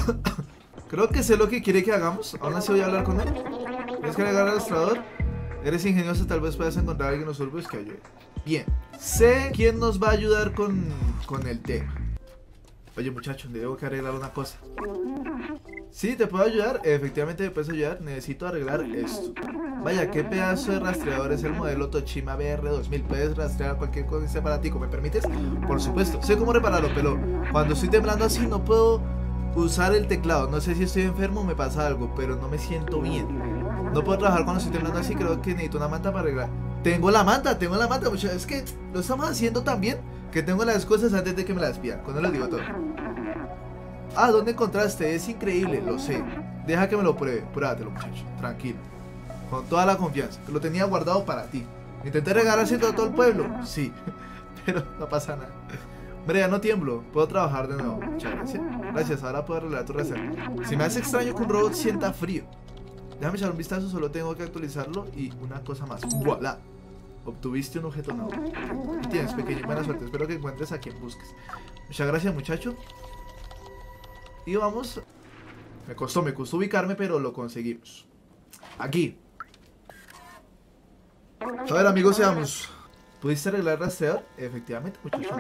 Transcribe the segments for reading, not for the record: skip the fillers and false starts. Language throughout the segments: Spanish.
Creo que sé lo que quiere que hagamos. Aún así voy a hablar con él. ¿Tienes que agregar al rastreador? Eres ingenioso, tal vez puedas encontrar a alguien en los urbios que ayude. Bien. Sé quién nos va a ayudar con el tema. Oye, muchacho, debo que arreglar una cosa. Sí, ¿te puedo ayudar? Efectivamente me puedes ayudar. Necesito arreglar esto. Vaya, qué pedazo de rastreador es el modelo Toshiba BR2000. Puedes rastrear cualquier cosa en ese aparatico, ¿me permites? Por supuesto. Sé cómo repararlo, pero cuando estoy temblando así no puedo usar el teclado. No sé si estoy enfermo o me pasa algo, pero no me siento bien. No puedo trabajar cuando estoy temblando así. Creo que necesito una manta para arreglar. Tengo la manta, muchachos. Es que lo estamos haciendo tan bien que tengo las cosas antes de que me las pidan. Cuando les digo todo. Ah, ¿dónde encontraste? Es increíble, lo sé. Deja que me lo pruebe. Pruébatelo, muchacho. Tranquilo. Con toda la confianza. Que lo tenía guardado para ti. Intenté regalárselo a todo el pueblo. Sí. Pero no pasa nada. Hombre, ya no tiemblo. Puedo trabajar de nuevo. Muchas gracias. Gracias, ahora puedo arreglar tu reserva. Si me hace extraño que un robot sienta frío. Déjame echar un vistazo, solo tengo que actualizarlo. Y una cosa más. ¡Voilá! Obtuviste un objeto nuevo. Aquí tienes, pequeño. Buena suerte. Espero que encuentres a quien busques. Muchas gracias, muchacho. Y vamos. Me costó ubicarme, pero lo conseguimos. Aquí. A ver, amigos, seamos. ¿Pudiste arreglar el rastreador? Efectivamente, muchacho.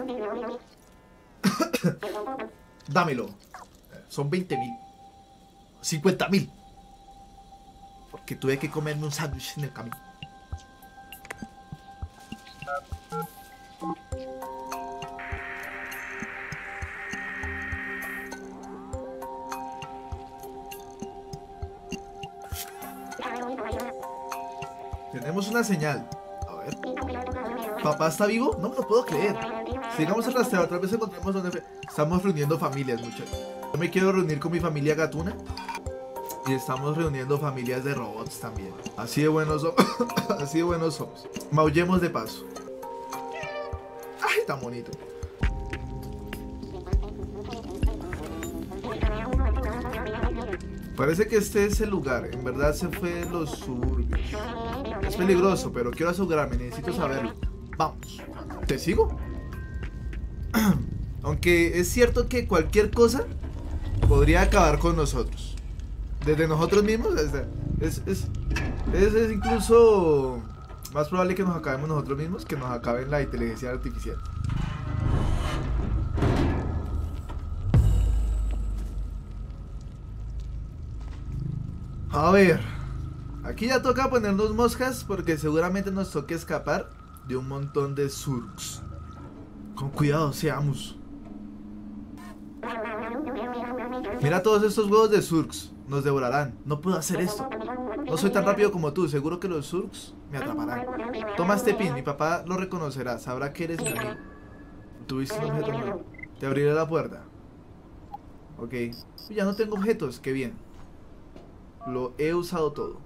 Dámelo. Son 20.000. 50.000. Porque tuve que comerme un sándwich en el camino. Tenemos una señal. A ver. ¿Papá está vivo? No me lo puedo creer. Sigamos el rastreador, tal vez encontremos donde... Estamos reuniendo familias, muchachos. Yo me quiero reunir con mi familia gatuna. Y estamos reuniendo familias de robots también. Así de buenos somos. Así de buenos somos. Maullemos de paso. Ay, tan bonito. Parece que este es el lugar. En verdad se fue de los suburbios. Es peligroso, pero quiero asegurarme. Necesito saberlo. Vamos. ¿Te sigo? Aunque es cierto que cualquier cosa podría acabar con nosotros. Desde nosotros mismos. Es incluso más probable que nos acabemos nosotros mismos que nos acabe la inteligencia artificial. A ver, aquí ya toca ponernos moscas porque seguramente nos toque escapar de un montón de surks. Con cuidado, seamos. Mira todos estos huevos de surks, nos devorarán. No puedo hacer esto. No soy tan rápido como tú, seguro que los surks me atraparán. Toma este pin, mi papá lo reconocerá, sabrá que eres mi amigo. Tuviste un objeto nuevo. Te abriré la puerta. Ok, ya no tengo objetos, qué bien. Lo he usado todo.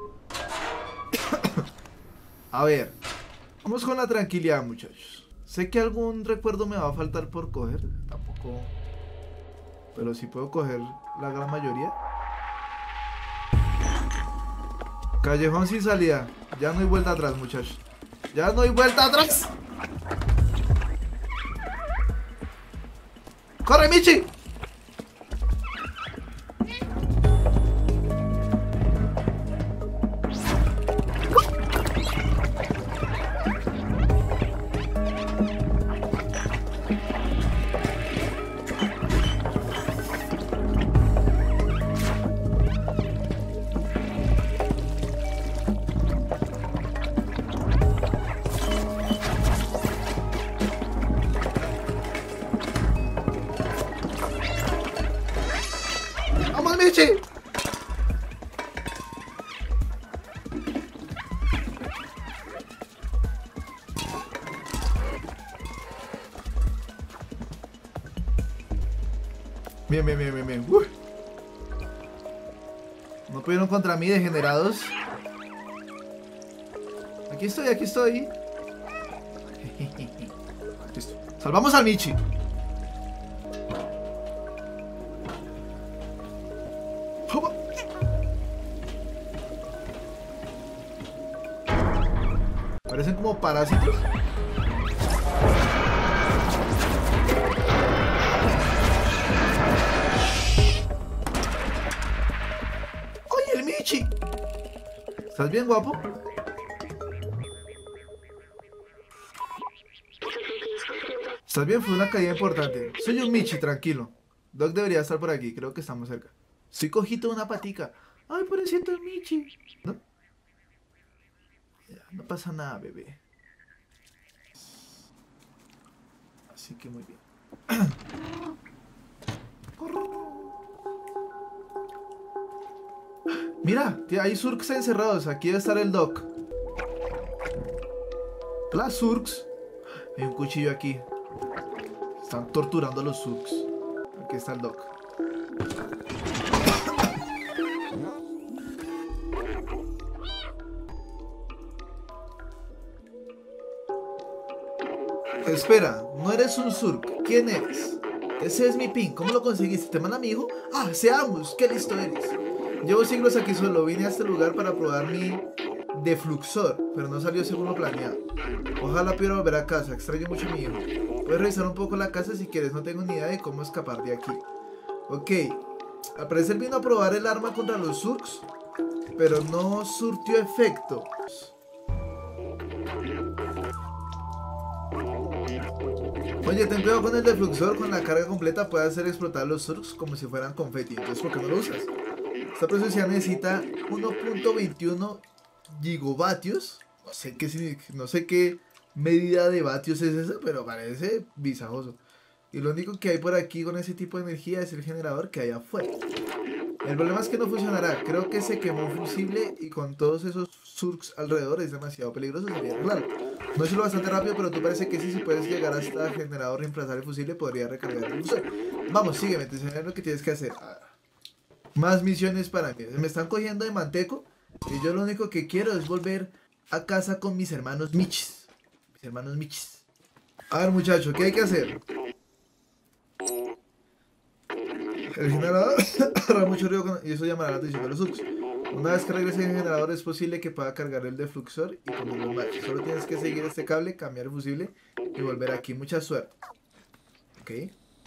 A ver, vamos con la tranquilidad, muchachos. Sé que algún recuerdo me va a faltar por coger. Tampoco. Pero sí puedo coger la gran mayoría. Callejón sin salida. Ya no hay vuelta atrás, muchachos. Ya no hay vuelta atrás. ¡Corre, Michi! ¡Vamos, Michi! Bien. No pudieron contra mí, degenerados. Aquí estoy. Listo. Salvamos al Michi. Parecen como parásitos. ¿Estás bien, guapo? ¿Estás bien? Fue una caída importante. Soy un Michi, tranquilo. Doc debería estar por aquí, creo que estamos cerca. Estoy cojito de una patica. Ay, pobrecito Michi. ¿No? Ya, no pasa nada, bebé. Así que muy bien. Mira, hay surks encerrados. Aquí debe estar el Doc. Hola, surks. Hay un cuchillo aquí. Están torturando a los surks. Aquí está el Doc. Espera, no eres un surk. ¿Quién eres? Ese es mi pin. ¿Cómo lo conseguiste? ¿Te manda mi hijo? Ah, seamos. Qué listo eres. Llevo siglos aquí solo. Vine a este lugar para probar mi defluxor, pero no salió según lo planeado. Ojalá pudiera volver a casa. Extraño mucho a mi hijo. Puedes revisar un poco la casa si quieres. No tengo ni idea de cómo escapar de aquí. Ok. Al parecer vino a probar el arma contra los surks, pero no surtió efecto. Oye, ten cuidado con el defluxor. Con la carga completa puede hacer explotar los surks como si fueran confeti. Entonces, ¿por qué no lo usas? Esta procesadora necesita 1.21 gigavatios. No sé qué medida de vatios es esa, pero parece visajoso. Y lo único que hay por aquí con ese tipo de energía es el generador que hay afuera. El problema es que no funcionará. Creo que se quemó un fusible y con todos esos surks alrededor es demasiado peligroso. Sería arreglarlo. No es lo bastante rápido, pero tú parece que sí, si puedes llegar hasta el generador, reemplazar el fusible, podría recargar el uso. Vamos, sígueme, te enseñaré lo que tienes que hacer. Más misiones para mí. Me están cogiendo de manteco y yo lo único que quiero es volver a casa con mis hermanos Michis. Mis hermanos Michis. A ver, muchacho, ¿qué hay que hacer? El generador hará mucho ruido y eso llamará la atención de los surks. Una vez que regrese el generador es posible que pueda cargar el defluxor y con un match. Solo tienes que seguir este cable, cambiar el fusible y volver aquí. Mucha suerte. Ok.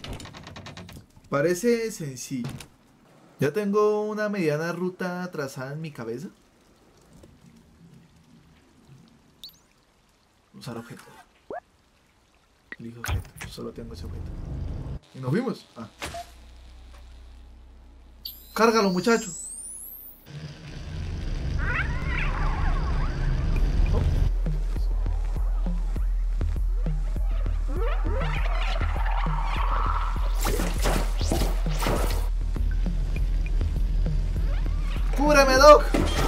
Parece sencillo. Ya tengo una mediana ruta trazada en mi cabeza. Usar objeto. Elijo objeto. Solo tengo ese objeto. Y nos vimos. Ah. Cárgalo, muchacho. ¡Cúbreme, Doc!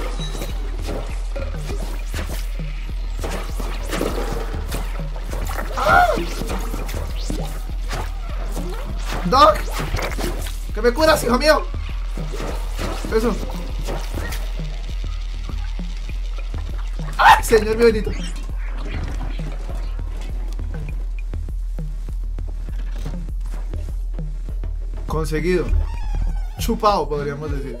¡Ah! ¡Doc! ¡Que me curas, hijo mío! Eso. ¡Ay, señor mío bendito! Conseguido. Chupado, podríamos decir.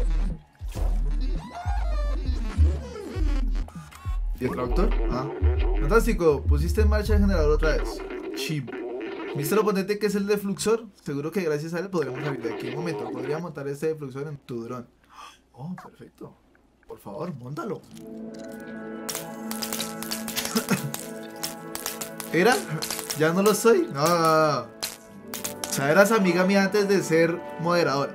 ¿Y el tractor? Ah. Fantástico. Pusiste en marcha el generador otra vez. Chivo. ¿Viste lo potente que es el defluxor? Seguro que gracias a él podremos salir de aquí. Un momento. Podría montar este defluxor en tu dron. Oh, perfecto. Por favor, móntalo. ¿Era? ¿Ya no lo soy? No. O sea, eras amiga mía antes de ser moderadora.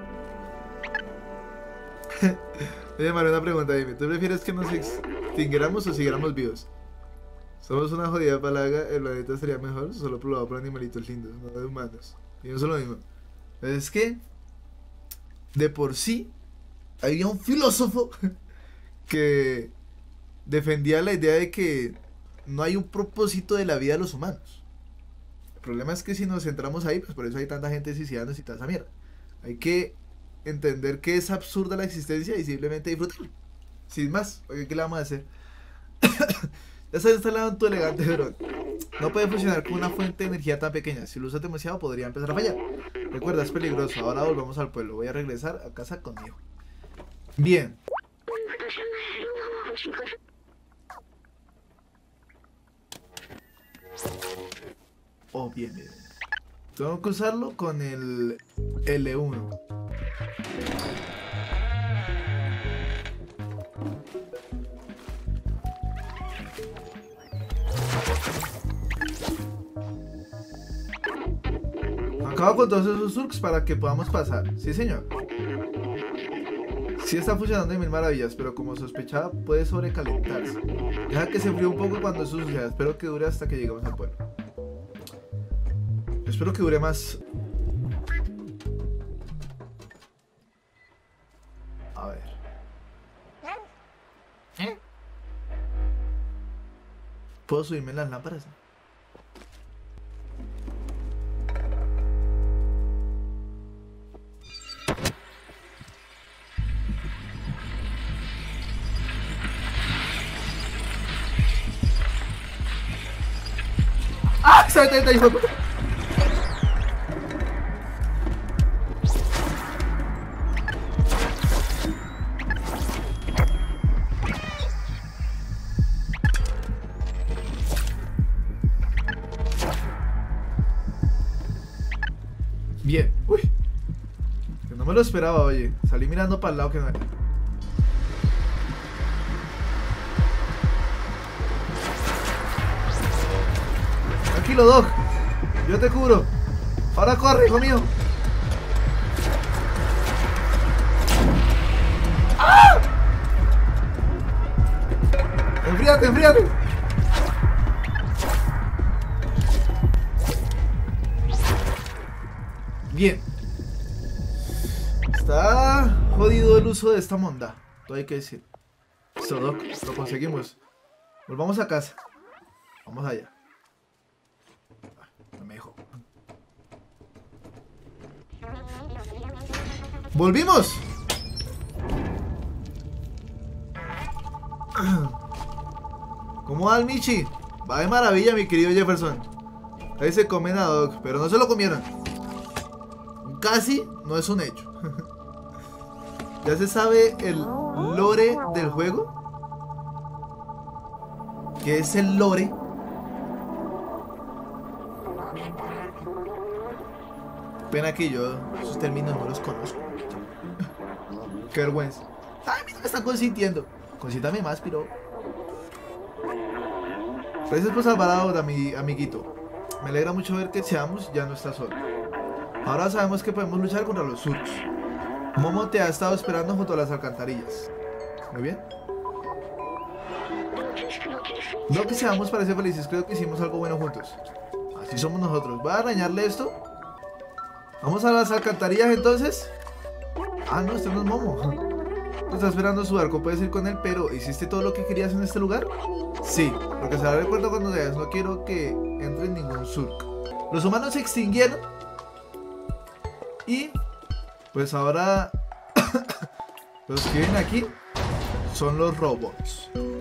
Oye, Mario, una pregunta, dime. ¿Tú prefieres que nos extinguiéramos o siguiéramos vivos? Somos una jodida palaga, el planeta sería mejor solo probado por animalitos lindos, no de humanos. Y no solo lo mismo. Es que, de por sí, había un filósofo que defendía la idea de que no hay un propósito de la vida de los humanos. El problema es que si nos centramos ahí, pues por eso hay tanta gente suicidándose y tanta mierda. Hay que entender que es absurda la existencia y simplemente disfrutarlo. Sin más, porque ¿qué le vamos a hacer? Ya está instalado en tu elegante dron. No puede funcionar con una fuente de energía tan pequeña. Si lo usas demasiado podría empezar a fallar. Recuerda, es peligroso. Ahora volvamos al pueblo. Voy a regresar a casa conmigo. Bien. Oh, bien, bien. Tengo que usarlo con el L1. Acabo con todos esos surks para que podamos pasar. Sí, señor. Sí está funcionando de mil maravillas, pero como sospechaba puede sobrecalentarse. Deja que se enfríe un poco cuando eso suceda. Espero que dure hasta que lleguemos al pueblo. Espero que dure más. A ver. ¿Puedo subirme en las lámparas? ¡Ah! ¡Está, hijo de puta! Bien. Uy. Que no me lo esperaba, oye. Salí mirando para el lado que no era. Tranquilo, Doc. Yo te cubro. Ahora corre, hijo mío. ¡Ah! Enfríate, enfríate. Bien. Está jodido el uso de esta monda. Todo hay que decir. Listo, Doc. Lo conseguimos. Volvamos a casa. Vamos allá. No me dejó. ¡Volvimos! ¿Cómo va el Michi? Va de maravilla, mi querido Jefferson. Ahí se comen a Doc, pero no se lo comieron. Casi no es un hecho. ¿Ya se sabe el lore del juego? ¿Qué es el lore? Pena que yo esos términos no los conozco. Qué vergüenza. Ay, a mí no me están consintiendo. Consíntame más, piro. Gracias por salvar a Oda, mi amiguito. Me alegra mucho ver que Seamus ya no está solo. Ahora sabemos que podemos luchar contra los surks. Momo te ha estado esperando junto a las alcantarillas. Muy bien. No que Seamus parece felices, creo que hicimos algo bueno juntos. Así somos nosotros. ¿Voy a arañarle esto? ¿Vamos a las alcantarillas entonces? Ah, no, este no es Momo. Te está esperando su arco, puedes ir con él, pero ¿hiciste todo lo que querías en este lugar? Sí, porque se dará cuenta cuando veas, no quiero que entre en ningún surk. Los humanos se extinguieron. Y pues ahora los que vienen aquí son los robots.